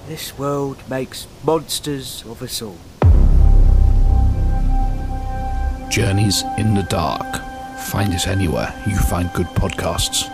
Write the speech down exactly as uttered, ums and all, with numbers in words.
This world makes monsters of us all. Journeys in the Dark. Find us anywhere you find good podcasts.